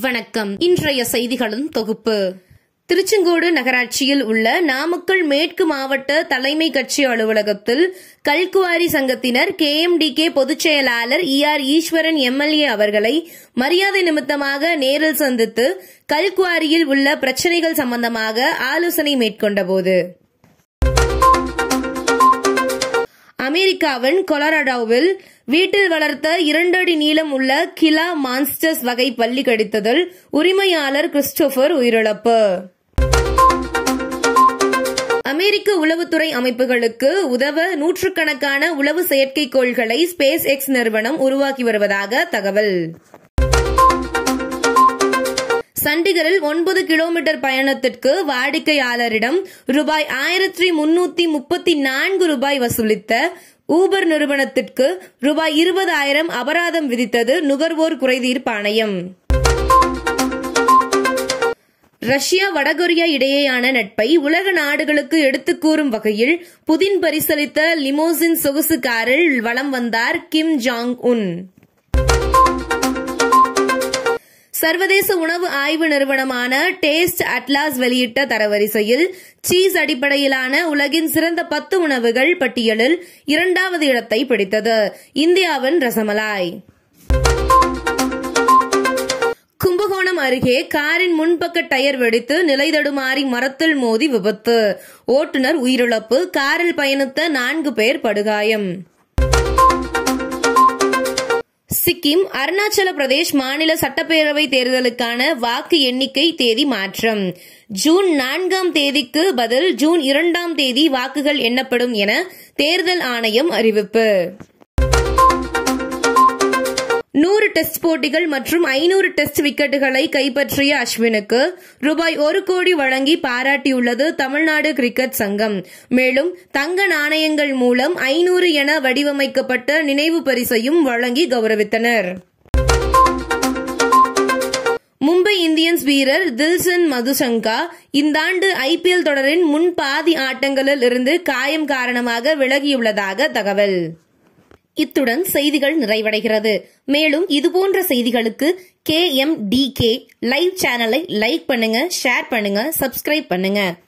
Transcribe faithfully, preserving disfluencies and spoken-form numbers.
வணக்கம். இன்றைய செய்திகளின் தொகுப்பு. திருச்செங்கோடு நகராட்சியில் உள்ள நாமக்கல் மேற்கு மாவட்ட தலைமை கட்சி அலுவலகத்தில் கல்குவாரி சங்கத்தினர் கே எம் டி கே பொதுச் செயலாளர் E R Eswaran M L A அவர்களை மரியாதை நிமித்தமாக நேரில் சந்தித்து கல்குவாரியில் உள்ள பிரச்சினைகள் சம்பந்தமாக ஆலோசனை மேற்கொண்டபோது அமெரிக்காவின் கொலராடோவில் வீட்டில் வளர்த்த இரண்டு அடி நீளம் உள்ள கிலா மான்ஸ்டர்ஸ் வகை பல்லி கடித்ததில் உரிமையாளர் கிறிஸ்டோபர் உயிரிழப்பு. அமெரிக்க உளவுத்துறை அமைப்புகளுக்கு உதவ நூற்றுக்கணக்கான உளவு செயற்கைக்கோள்களை ஸ்பேஸ் எக்ஸ் நிறுவனம் உருவாக்கி வருவதாக தகவல். சண்டிகரில் ஒன்பது கிலோமீட்டர் பயணத்திற்கு வாடிக்கையாளரிடம் ரூபாய் ஆயிரத்தி முன்னூத்தி முப்பத்தி நான்கு ரூபாய் வசூலித்த ஊபர் நிறுவனத்திற்கு ரூபாய் இருபதாயிரம் அபராதம் விதித்தது நுகர்வோர் குறைதீர்ப்பு ஆணையம். ரஷ்யா வடகொரியா இடையேயான நட்பை உலக நாடுகளுக்கு எடுத்துக் கூறும் வகையில் புதின் பரிசளித்த லிமோசின் சொகுசு காரில் வலம் வந்தார் கிம் ஜாங் உன். சர்வதேச உணவு ஆய்வு நிறுவனமான டேஸ்ட் அட்லாஸ் வெளியிட்ட தரவரிசையில் சீஸ் அடிப்படையிலான உலகின் சிறந்த பத்து உணவுகள் பட்டியலில் இரண்டாவது இடத்தை பிடித்தது இந்தியாவின் ரசமலாய். கும்பகோணம் அருகே காரின் முன்பக்க டயர் வெடித்து நிலை தடுமாறி மரத்தில் மோதி விபத்து. ஓட்டுநர் உயிரிழப்பு, காரில் பயணித்த நான்கு பேர் படுகாயம். சிக்கிம், அருணாச்சல பிரதேஷ் மாநில சட்டப்பேரவை தேர்தலுக்கான வாக்கு எண்ணிக்கை தேதி மாற்றம். ஜூன் நான்காம் தேதிக்கு பதில் ஜூன் இரண்டாம் தேதி வாக்குகள் எண்ணப்படும் என தேர்தல் ஆணையம் அறிவிப்பு. நூறு டெஸ்ட் போட்டிகள் மற்றும் ஐநூறு டெஸ்ட் விக்கெட்டுகளை கைப்பற்றிய அஸ்வினுக்கு ரூபாய் ஒரு கோடி வழங்கி பாராட்டியுள்ளது தமிழ்நாடு கிரிக்கெட் சங்கம். மேலும் தங்க நாணயங்கள் மூலம் ஐநூறு என வடிவமைக்கப்பட்ட நினைவு பரிசையும் வழங்கி கௌரவித்தனர். மும்பை இந்தியன்ஸ் வீரர் தில்ஷன் மதுசங்கா இந்தாண்டு ஐ பி எல் தொடரின் முன் பாதி ஆட்டங்களில் இருந்து காயம் காரணமாக விலகியுள்ளதாக தகவல். இத்துடன் செய்திகள் நிறைவடைகிறது. மேலும் இதுபோன்ற செய்திகளுக்கு K M D K live சேனலை லைக் பண்ணுங்க, ஷேர் பண்ணுங்க, சப்ஸ்கிரைப் பண்ணுங்க.